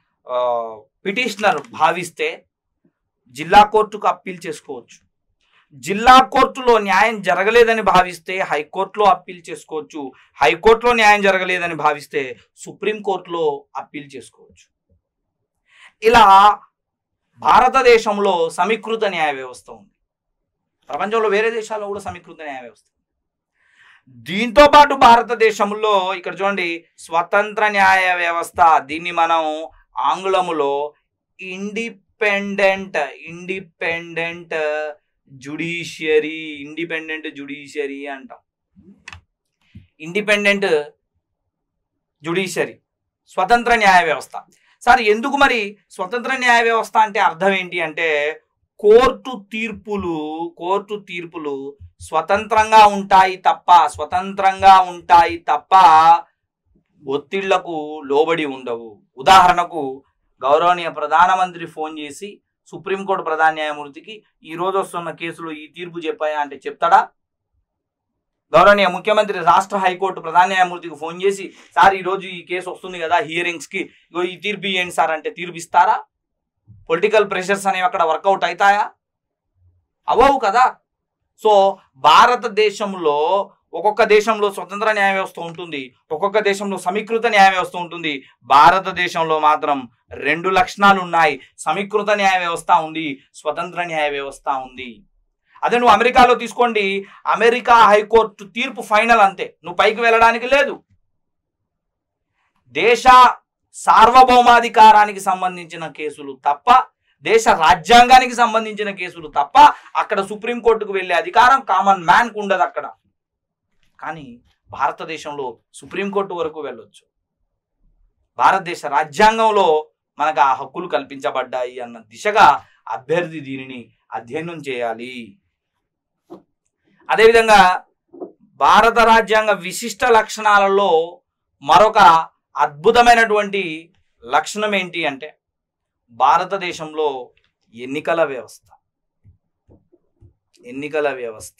పిటిషనర్ భావిస్తే జిల్లా కోర్టుకు అప్పీల్ చేసుకోవచ్చు. జిల్లా కోర్టులో న్యాయం జరగలేదని భావిస్తే హైకోర్టులో అప్పీల్ చేసుకోవచ్చు. హైకోర్టులో న్యాయం జరగలేదని భావిస్తే సుప్రీంకోర్టులో అప్పీల్ చేసుకోవచ్చు. ఇలా భారతదేశంలో సమీకృత న్యాయ వ్యవస్థ ఉంది. ప్రపంచంలో వేరే దేశాల్లో కూడా సమీకృత న్యాయ వ్యవస్థ. దీంతో పాటు భారతదేశంలో ఇక్కడ చూడండి స్వతంత్ర న్యాయ వ్యవస్థ, దీన్ని మనం ఆంగ్లములో independent independent judiciary independent judiciary అంటాం. ఇండిపెండెంట్ జ్యుడిషియరీ, స్వతంత్ర న్యాయ వ్యవస్థ. సార్ ఎందుకు మరి స్వతంత్ర న్యాయ వ్యవస్థ అంటే అర్థం ఏంటి అంటే కోర్టు తీర్పులు కోర్టు తీర్పులు స్వతంత్రంగా ఉంటాయి తప్ప స్వతంత్రంగా ఉంటాయి తప్ప ఒత్తిళ్లకు లోబడి ఉండవు. ఉదాహరణకు గౌరవనీయ ప్రధానమంత్రి ఫోన్ చేసి సుప్రీంకోర్టు ప్రధాన న్యాయమూర్తికి ఈ రోజు వస్తున్న కేసులో ఈ తీర్పు చెప్పాయా అంటే చెప్తాడా? గౌరవనీయ ముఖ్యమంత్రి రాష్ట్ర హైకోర్టు ప్రధాన న్యాయమూర్తికి ఫోన్ చేసి సార్ ఈరోజు ఈ కేసు వస్తుంది కదా హియరింగ్స్కి, ఇగో ఈ తీర్పు ఇవ్వండి సార్ అంటే తీర్పు ఇస్తారా? పొలిటికల్ ప్రెషర్స్ అనేవి అక్కడ వర్కౌట్ అవుతాయా? అవ్వవు కదా. సో భారతదేశంలో ఒక్కొక్క దేశంలో స్వతంత్ర న్యాయ వ్యవస్థ ఉంటుంది, ఒక్కొక్క దేశంలో సమీకృత న్యాయ వ్యవస్థ ఉంటుంది. భారతదేశంలో మాత్రం రెండు లక్షణాలు ఉన్నాయి. సమీకృత న్యాయ వ్యవస్థ ఉంది, స్వతంత్ర న్యాయ వ్యవస్థ ఉంది. అదే నువ్వు అమెరికాలో తీసుకోండి, అమెరికా హైకోర్టు తీర్పు ఫైనల్ అంతే, నువ్వు పైకి వెళ్ళడానికి లేదు. దేశ సార్వభౌమాధికారానికి సంబంధించిన కేసులు తప్ప, దేశ రాజ్యాంగానికి సంబంధించిన కేసులు తప్ప అక్కడ సుప్రీంకోర్టుకు వెళ్ళే అధికారం కామన్ మ్యాన్కు ఉండదు అక్కడ. కానీ భారతదేశంలో సుప్రీంకోర్టు వరకు వెళ్ళొచ్చు. భారతదేశ రాజ్యాంగంలో మనకు ఆ హక్కులు కల్పించబడ్డాయి అన్న దిశగా అభ్యర్థి దీనిని అధ్యయనం చేయాలి. అదేవిధంగా భారత రాజ్యాంగ విశిష్ట లక్షణాలలో మరొక అద్భుతమైనటువంటి లక్షణం ఏంటి అంటే భారతదేశంలో ఎన్నికల వ్యవస్థ. ఎన్నికల వ్యవస్థ.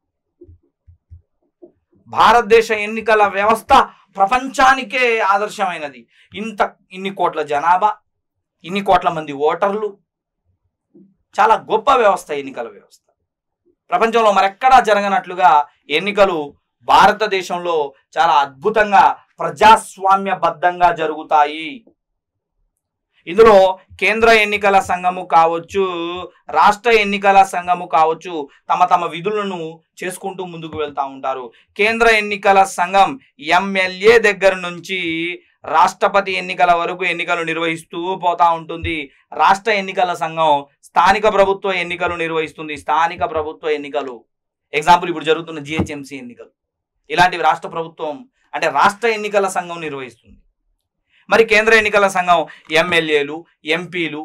భారతదేశ ఎన్నికల వ్యవస్థ ప్రపంచానికే ఆదర్శమైనది. ఇంత ఇన్ని కోట్ల జనాభా, ఇన్ని కోట్ల మంది ఓటర్లు, చాలా గొప్ప వ్యవస్థ ఎన్నికల వ్యవస్థ. ప్రపంచంలో మరెక్కడా జరగనట్లుగా ఎన్నికలు భారతదేశంలో చాలా అద్భుతంగా ప్రజాస్వామ్యబద్ధంగా జరుగుతాయి. ఇందులో కేంద్ర ఎన్నికల సంఘము కావచ్చు, రాష్ట్ర ఎన్నికల సంఘము కావచ్చు, తమ తమ విధులను చేసుకుంటూ ముందుకు వెళ్తూ ఉంటారు. కేంద్ర ఎన్నికల సంఘం ఎమ్మెల్యే దగ్గర నుంచి రాష్ట్రపతి ఎన్నికల వరకు ఎన్నికలు నిర్వహిస్తూ పోతా ఉంటుంది. రాష్ట్ర ఎన్నికల సంఘం స్థానిక ప్రభుత్వ ఎన్నికలు నిర్వహిస్తుంది. స్థానిక ప్రభుత్వ ఎన్నికలు ఎగ్జాంపుల్ ఇప్పుడు జరుగుతున్న జిహెచ్ఎంసీ ఎన్నికలు, ఇలాంటివి రాష్ట్ర ప్రభుత్వం అంటే రాష్ట్ర ఎన్నికల సంఘం నిర్వహిస్తుంది. మరి కేంద్ర ఎన్నికల సంఘం ఎమ్మెల్యేలు, ఎంపీలు,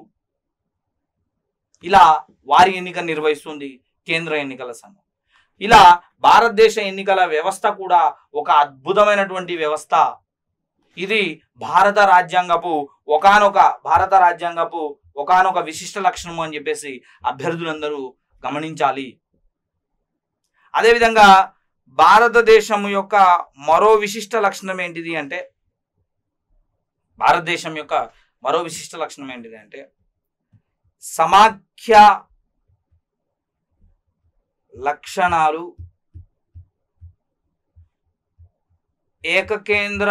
ఇలా వారి ఎన్నిక నిర్వహిస్తుంది కేంద్ర ఎన్నికల సంఘం. ఇలా భారతదేశ ఎన్నికల వ్యవస్థ కూడా ఒక అద్భుతమైనటువంటి వ్యవస్థ. ఇది భారత రాజ్యాంగపు ఒకానొక భారత రాజ్యాంగపు ఒకానొక విశిష్ట లక్షణము అని చెప్పేసి అభ్యర్థులందరూ గమనించాలి. అదేవిధంగా భారతదేశం యొక్క మరో విశిష్ట లక్షణం ఏంటిది అంటే భారతదేశం యొక్క మరో విశిష్ట లక్షణం ఏంటిది అంటే సమాఖ్య లక్షణాలు, ఏకకేంద్ర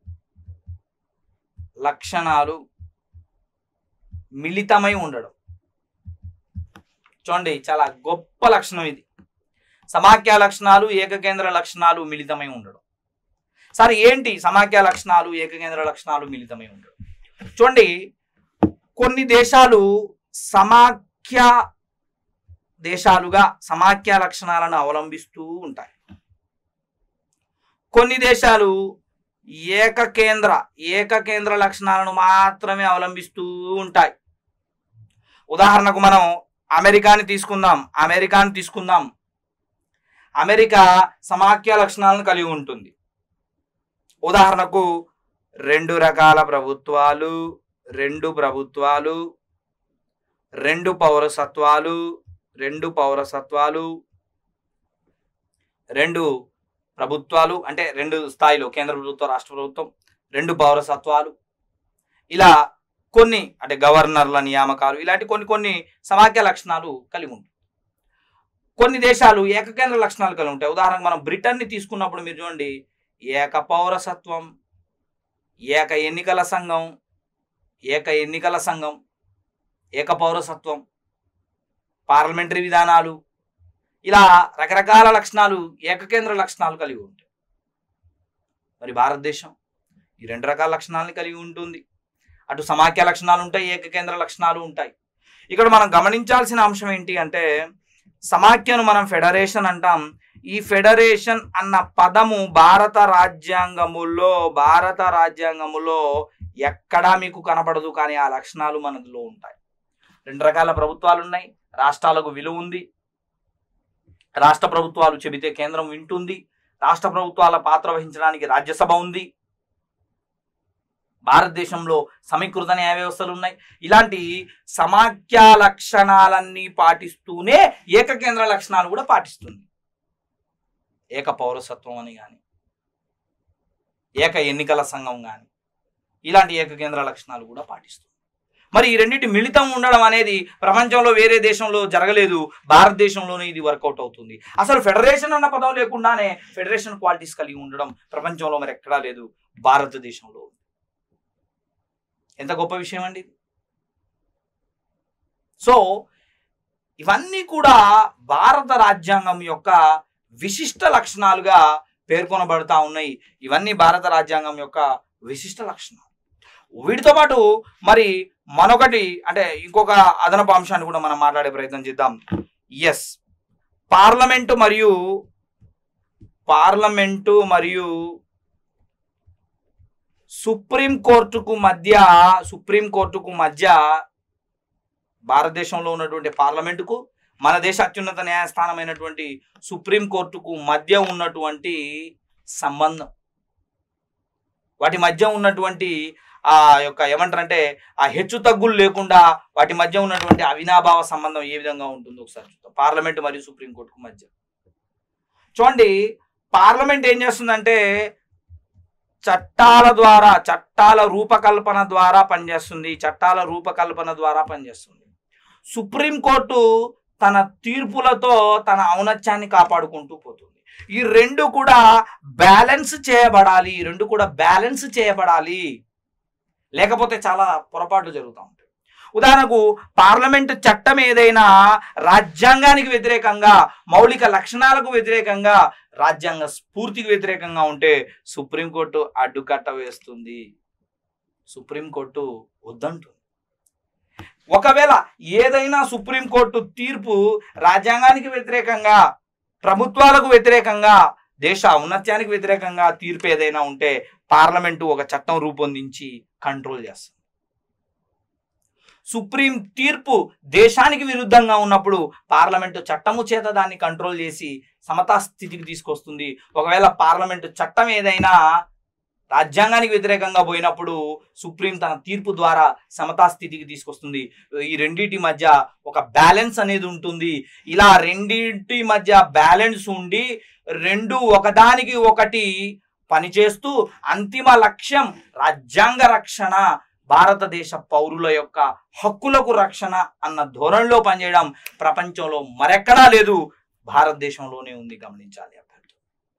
లక్షణాలు మిళితమై ఉండడం. చూడండి, చాలా గొప్ప లక్షణం ఇది. సమాఖ్య లక్షణాలు, ఏకకేంద్ర లక్షణాలు మిళితమై ఉండడం. సరే, ఏంటి సమాఖ్య లక్షణాలు, ఏకకేంద్ర లక్షణాలు మిళితమై ఉండడం? చూడండి, కొన్ని దేశాలు సమాఖ్య దేశాలుగా సమాఖ్య లక్షణాలను అవలంబిస్తూ ఉంటాయి. కొన్ని దేశాలు ఏకకేంద్ర ఏకకేంద్ర లక్షణాలను మాత్రమే అవలంబిస్తూ ఉంటాయి. ఉదాహరణకు మనం అమెరికాని తీసుకుందాం అమెరికాని తీసుకుందాం అమెరికా సమాఖ్య లక్షణాలను కలిగి ఉంటుంది. ఉదాహరణకు రెండు రకాల ప్రభుత్వాలు, రెండు ప్రభుత్వాలు, రెండు పౌరసత్వాలు, రెండు పౌరసత్వాలు, రెండు ప్రభుత్వాలు అంటే రెండు స్థాయిలో కేంద్ర ప్రభుత్వం, రాష్ట్ర ప్రభుత్వం, రెండు పౌరసత్వాలు, ఇలా కొన్ని అంటే గవర్నర్ల నియామకాలు, ఇలాంటి కొన్ని కొన్ని సమాఖ్య లక్షణాలు కలిగి ఉంటాయి. కొన్ని దేశాలు ఏకకేంద్ర లక్షణాలు కలిగి ఉంటాయి. ఉదాహరణకు మనం బ్రిటన్ని తీసుకున్నప్పుడు మీరు చూడండి, ఏక పౌరసత్వం, ఏక ఎన్నికల సంఘం, ఏక ఎన్నికల సంఘం, ఏక పౌరసత్వం, పార్లమెంటరీ విధానాలు, ఇలా రకరకాల లక్షణాలు ఏకకేంద్ర లక్షణాలు కలిగి ఉంటాయి. మరి భారతదేశం ఈ రెండు రకాల లక్షణాలను కలిగి ఉంటుంది. అటు సమాఖ్య లక్షణాలు ఉంటాయి, ఏకకేంద్ర లక్షణాలు ఉంటాయి. ఇక్కడ మనం గమనించాల్సిన అంశం ఏంటి అంటే సమాఖ్యను మనం ఫెడరేషన్ అంటాం. ఈ ఫెడరేషన్ అన్న పదము భారత రాజ్యాంగములో భారత రాజ్యాంగములో ఎక్కడా మీకు కనపడదు, కానీ ఆ లక్షణాలు మనలో ఉంటాయి. రెండు రకాల ప్రభుత్వాలు ఉన్నాయి, రాష్ట్రాలకు విలువ ఉంది, రాష్ట్ర ప్రభుత్వాలు చెబితే కేంద్రం వింటుంది, రాష్ట్ర ప్రభుత్వాల పాత్ర వహించడానికి రాజ్యసభ ఉంది, భారతదేశంలో సమీకృత న్యాయ వ్యవస్థలు ఉన్నాయి. ఇలాంటి సమాఖ్య లక్షణాలన్నీ పాటిస్తూనే ఏకకేంద్ర లక్షణాలు కూడా పాటిస్తుంది. ఏక పౌరసత్వం అని కానీ, ఏక ఎన్నికల సంఘం కానీ, ఇలాంటి ఏకకేంద్ర లక్షణాలు కూడా పాటిస్తుంది. మరి ఈ రెండింటి మిళితం ఉండడం అనేది ప్రపంచంలో వేరే దేశంలో జరగలేదు, భారతదేశంలోనే ఇది వర్కౌట్ అవుతుంది. అసలు ఫెడరేషన్ అన్న పదం లేకుండానే ఫెడరేషన్ క్వాలిటీస్ కలిగి ఉండడం ప్రపంచంలో మరి ఎక్కడా లేదు, భారతదేశంలో. ఎంత గొప్ప విషయం అండి. సో ఇవన్నీ కూడా భారత రాజ్యాంగం యొక్క విశిష్ట లక్షణాలుగా పేర్కొనబడతా ఉన్నాయి. ఇవన్నీ భారత రాజ్యాంగం యొక్క విశిష్ట లక్షణాలు. వీటితో పాటు మరి మనొకటి అంటే ఇంకొక అదనపు అంశాన్ని కూడా మనం మాట్లాడే ప్రయత్నం చేద్దాం. ఎస్, పార్లమెంటు మరియు పార్లమెంటు మరియు సుప్రీం కోర్టుకు మధ్య సుప్రీం కోర్టుకు మధ్య భారతదేశంలో ఉన్నటువంటి పార్లమెంటుకు మన దేశ అత్యున్నత న్యాయస్థానమైనటువంటి సుప్రీం కోర్టుకు మధ్య ఉన్నటువంటి సంబంధం, వాటి మధ్య ఉన్నటువంటి ఆ యొక్క ఏమంటారంటే ఆ హెచ్చు తగ్గులు లేకుండా వాటి మధ్య ఉన్నటువంటి అవినాభావ సంబంధం ఏ విధంగా ఉంటుందో ఒకసారి చూద్దాం. పార్లమెంట్ మరియు సుప్రీంకోర్టుకు మధ్య చూడండి. పార్లమెంట్ ఏం చేస్తుందంటే చట్టాల ద్వారా, చట్టాల రూపకల్పన ద్వారా పనిచేస్తుంది. చట్టాల రూపకల్పన ద్వారా పనిచేస్తుంది. సుప్రీంకోర్టు తన తీర్పులతో తన ఔన్నత్యాన్ని కాపాడుకుంటూ పోతుంది. ఈ రెండు కూడా బ్యాలెన్స్ చేయబడాలి. ఈ రెండు కూడా బ్యాలెన్స్ చేయబడాలి, లేకపోతే చాలా పొరపాట్లు జరుగుతూ ఉంటాయి. ఉదాహరణకు పార్లమెంటు చట్టం ఏదైనా రాజ్యాంగానికి వ్యతిరేకంగా, మౌలిక లక్షణాలకు వ్యతిరేకంగా, రాజ్యాంగ స్ఫూర్తికి వ్యతిరేకంగా ఉంటే సుప్రీంకోర్టు అడ్డుకట్ట వేస్తుంది. సుప్రీంకోర్టు వద్దంటుంది. ఒకవేళ ఏదైనా సుప్రీంకోర్టు తీర్పు రాజ్యాంగానికి వ్యతిరేకంగా, ప్రభుత్వాలకు వ్యతిరేకంగా, దేశ ఔన్నత్యానికి వ్యతిరేకంగా తీర్పు ఏదైనా ఉంటే పార్లమెంటు ఒక చట్టం రూపొందించి కంట్రోల్ చేస్తుంది. సుప్రీం తీర్పు దేశానికి విరుద్ధంగా ఉన్నప్పుడు పార్లమెంటు చట్టము చేత దాన్ని కంట్రోల్ చేసి సమతా స్థితికి తీసుకొస్తుంది. ఒకవేళ పార్లమెంటు చట్టం ఏదైనా రాజ్యాంగానికి వ్యతిరేకంగా పోయినప్పుడు సుప్రీం తన తీర్పు ద్వారా సమతా స్థితికి తీసుకొస్తుంది. ఈ రెండింటి మధ్య ఒక బ్యాలెన్స్ అనేది ఉంటుంది. ఇలా రెండింటి మధ్య బ్యాలెన్స్ ఉండి రెండు ఒకదానికి ఒకటి పనిచేస్తూ అంతిమ లక్ష్యం రాజ్యాంగ రక్షణ, భారతదేశ పౌరుల యొక్క హక్కులకు రక్షణ అన్న ధోరణిలో పనిచేయడం ప్రపంచంలో మరెక్కడా లేదు, భారతదేశంలోనే ఉంది. గమనించాలి అభ్యర్థులు.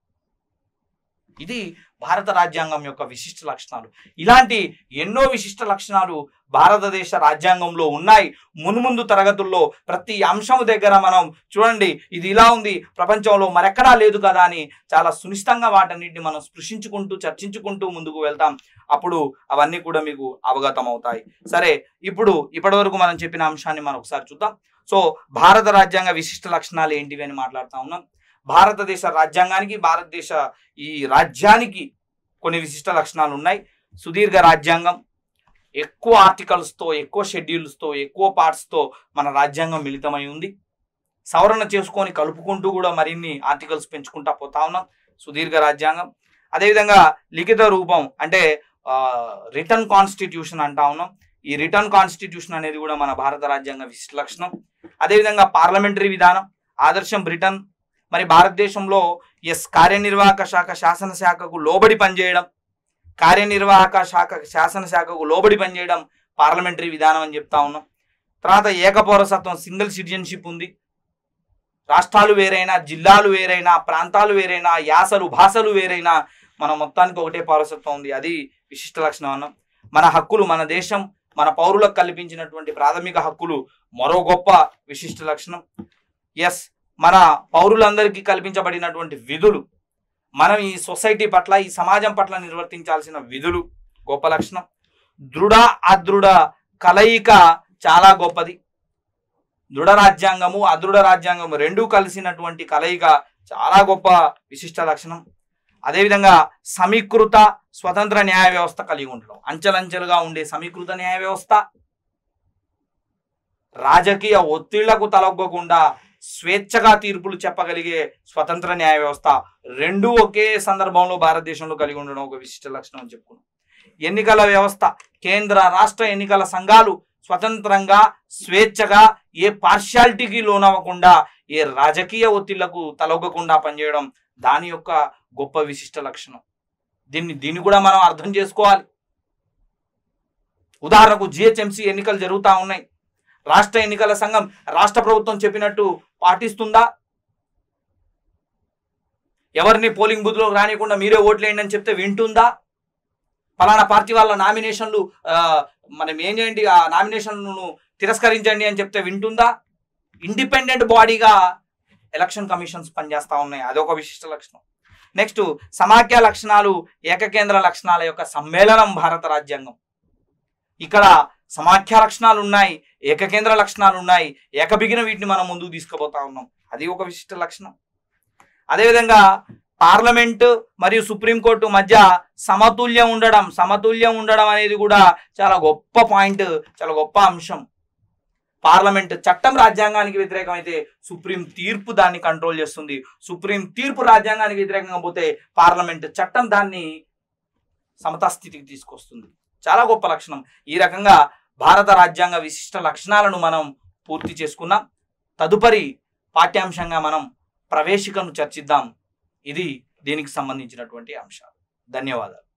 ఇది భారత రాజ్యాంగం యొక్క విశిష్ట లక్షణాలు. ఇలాంటి ఎన్నో విశిష్ట లక్షణాలు భారతదేశ రాజ్యాంగంలో ఉన్నాయి. మున్ముందు తరగతుల్లో ప్రతి అంశము దగ్గర మనం చూడండి, ఇది ఇలా ఉంది, ప్రపంచంలో మరెక్కడా లేదు కదా అని చాలా సునిశ్చితంగా వాటన్నిటిని మనం స్పృశించుకుంటూ చర్చించుకుంటూ ముందుకు వెళ్తాం. అప్పుడు అవన్నీ కూడా మీకు అవగతం అవుతాయి. సరే, ఇప్పుడు ఇప్పటి వరకు మనం చెప్పిన అంశాన్ని మనం ఒకసారి చూద్దాం. సో భారత రాజ్యాంగ విశిష్ట లక్షణాలు ఏంటివి అని మాట్లాడుతూ ఉన్నాం. భారతదేశ రాజ్యాంగానికి, భారతదేశ ఈ రాజ్యానికి కొన్ని విశిష్ట లక్షణాలు ఉన్నాయి. సుదీర్ఘ రాజ్యాంగం, ఎక్కువ ఆర్టికల్స్తో, ఎక్కువ షెడ్యూల్స్తో, ఎక్కువ పార్ట్స్తో మన రాజ్యాంగం మిళితమై ఉంది. సవరణ చేసుకొని కలుపుకుంటూ కూడా మరిన్ని ఆర్టికల్స్ పెంచుకుంటా పోతా ఉన్నాం. సుదీర్ఘ రాజ్యాంగం. అదేవిధంగా లిఖిత రూపం అంటే రిటర్న్ కాన్స్టిట్యూషన్ అంటా ఉన్నాం. ఈ రిటర్న్ కాన్స్టిట్యూషన్ అనేది కూడా మన భారత రాజ్యాంగ విశిష్ట లక్షణం. అదేవిధంగా పార్లమెంటరీ విధానం, ఆదర్శం బ్రిటన్. మరి భారతదేశంలో ఎస్ కార్యనిర్వాహక శాఖ శాసనశాఖకు లోబడి పనిచేయడం, కార్యనిర్వాహక శాఖ శాసనశాఖకు లోబడి పనిచేయడం పార్లమెంటరీ విధానం అని చెప్తా ఉన్నాం. తర్వాత ఏకపౌరసత్వం, సింగిల్ సిటిజన్షిప్ ఉంది. రాష్ట్రాలు వేరైనా, జిల్లాలు వేరైనా, ప్రాంతాలు వేరైనా, యాసలు భాషలు వేరైనా మన మొత్తానికి ఒకటే పౌరసత్వం ఉంది. అది విశిష్ట లక్షణం అన్నాం. మన హక్కులు, మన దేశం మన పౌరులకు కల్పించినటువంటి ప్రాథమిక హక్కులు మరో గొప్ప విశిష్ట లక్షణం. ఎస్ మన పౌరులందరికీ కల్పించబడినటువంటి విధులు, మనం ఈ సొసైటీ పట్ల, ఈ సమాజం పట్ల నిర్వర్తించాల్సిన విధులు గొప్ప లక్షణం. దృఢ అదృఢ కలయిక చాలా గొప్పది. దృఢ రాజ్యాంగము, అదృఢ రాజ్యాంగము రెండూ కలిసినటువంటి కలయిక చాలా గొప్ప విశిష్ట లక్షణం. అదేవిధంగా సమీకృత స్వతంత్ర న్యాయ వ్యవస్థ కలిగి ఉండడం, అంచెలంచెలుగా ఉండే సమీకృత న్యాయ వ్యవస్థ, రాజకీయ ఒత్తిళ్లకు తలొగ్గకుండా స్వేచ్ఛగా తీర్పులు చెప్పగలిగే స్వతంత్ర న్యాయ వ్యవస్థ, రెండూ ఒకే సందర్భంలో భారతదేశంలో కలిగి ఉండడం ఒక విశిష్ట లక్షణం అని చెప్పుకున్నాం. ఎన్నికల వ్యవస్థ, కేంద్ర రాష్ట్ర ఎన్నికల సంఘాలు స్వతంత్రంగా, స్వేచ్ఛగా, ఏ పార్షియాలిటీకి లోనవ్వకుండా, ఏ రాజకీయ ఒత్తిళ్లకు తలొగ్గకుండా పనిచేయడం దాని యొక్క గొప్ప విశిష్ట లక్షణం. దీన్ని దీన్ని కూడా మనం అర్థం చేసుకోవాలి. ఉదాహరణకు జిహెచ్ఎంసీ ఎన్నికలు జరుగుతూ ఉన్నాయి. రాష్ట్ర ఎన్నికల సంఘం రాష్ట్ర ప్రభుత్వం చెప్పినట్టు పాటిస్తుందా? ఎవరిని పోలింగ్ బూత్లో రానికుండా మీరే ఓట్లేయండి అని చెప్తే వింటుందా? ఫలానా పార్టీ వాళ్ళ నామినేషన్లు మనం ఏం చేయండి, ఆ నామినేషన్లను తిరస్కరించండి అని చెప్తే వింటుందా? ఇండిపెండెంట్ బాడీగా ఎలక్షన్ కమిషన్స్ పనిచేస్తూ ఉన్నాయి. అదొక విశిష్ట లక్షణం. నెక్స్ట్ సమాఖ్య లక్షణాలు, ఏకకేంద్ర లక్షణాల యొక్క సమ్మేళనం భారత రాజ్యాంగం. ఇక్కడ సమాఖ్య లక్షణాలు ఉన్నాయి, ఏకకేంద్ర లక్షణాలు ఉన్నాయి. ఏకబిగిన వీటిని మనం ముందుకు తీసుకుపోతా ఉన్నాం. అది ఒక విశిష్ట లక్షణం. అదేవిధంగా పార్లమెంటు మరియు సుప్రీంకోర్టు మధ్య సమతుల్యం ఉండడం, సమతుల్యం ఉండడం అనేది కూడా చాలా గొప్ప పాయింట్, చాలా గొప్ప అంశం. పార్లమెంట్ చట్టం రాజ్యాంగానికి వ్యతిరేకమైతే సుప్రీం తీర్పు దాన్ని కంట్రోల్ చేస్తుంది. సుప్రీం తీర్పు రాజ్యాంగానికి వ్యతిరేకంగా పోతే పార్లమెంట్ చట్టం దాన్ని సమతా స్థితికి తీసుకొస్తుంది. చాలా గొప్ప లక్షణం. ఈ రకంగా భారత రాజ్యాంగ విశిష్ట లక్షణాలను మనం పూర్తి చేసుకున్నాం. తదుపరి పాఠ్యాంశంగా మనం ప్రవేశికను చర్చిద్దాం. ఇది దీనికి సంబంధించినటువంటి అంశాలు. ధన్యవాదాలు.